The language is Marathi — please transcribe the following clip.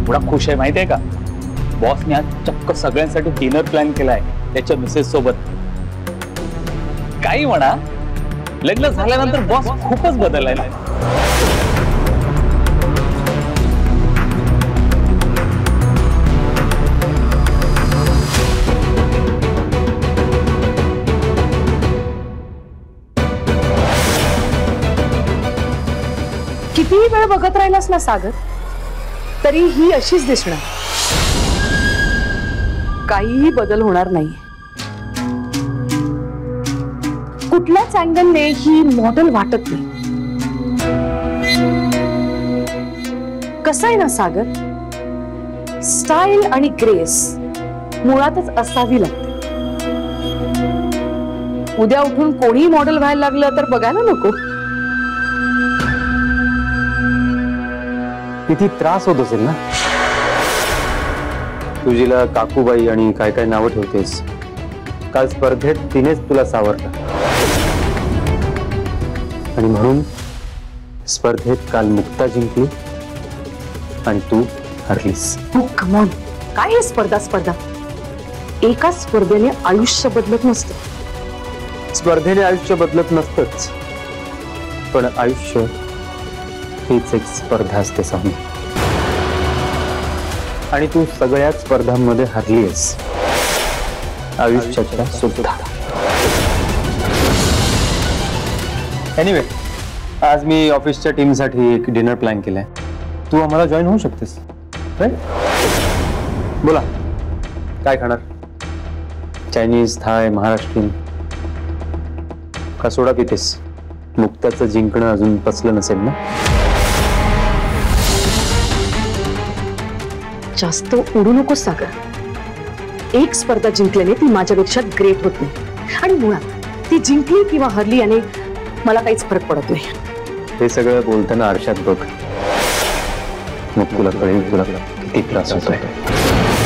थोडा खुश आहे माहिती आहे का? बॉसने आज चक्क सगळ्यांसाठी डिनर प्लॅन केलाय त्याच्या मिसेस सोबत. काही म्हणा, लग्न झाल्यानंतर बॉस खूपच बदललाय ना. कितीही वेळ बघत राहिलास ना सागर, तरी ही अशीच दिसणार. काहीही बदल होणार नाही. कुठल्याच अँगलने ही मॉडेल वाटत नाही. कसं आहे ना सागर, स्टाईल आणि ग्रेस मुळातच असावी लागते. उद्या उठून कोणी मॉडेल व्हायला लागलं तर बघायला नको. किती त्रास होत असेल ना तुझीला. काकूबाई आणि काय काय नावं ठेवतेस. काल स्पर्धेत तिनेच तुला सावरलं आणि म्हणून स्पर्धेत काल मुक्ता जिंकली आणि तू हरलीस. कम ऑन, काय हे स्पर्धा स्पर्धा? एका स्पर्धेने आयुष्य बदलत नसतं. स्पर्धेने आयुष्य बदलत नसतंच, पण आयुष्य हीच एक स्पर्धा असते सामने. आणि तू सगळ्याच स्पर्धांमध्ये हरलीस, आयुष्याच्या सुद्धा. एनिवे, आज मी ऑफिसच्या टीमसाठी एक डिनर प्लॅन केलाय. तू आम्हाला जॉईन होऊ शकतेस. बोला, काय खाणार? चायनीज, थाय, महाराष्ट्रीयन का सोडा पितेस? मुक्ताचं जिंकणं अजून पचलं नसेल ना. जास्त उडू नकोस सागर. एक स्पर्धा जिंकल्याने ती माझ्यापेक्षा ग्रेट होत नाही. आणि मुळात ती जिंकली किंवा हरली याने मला काहीच फरक पडत नाही. हे सगळं बोलताना आरशात बघ, मग तुला कळेल तुला किती त्रास होतोय.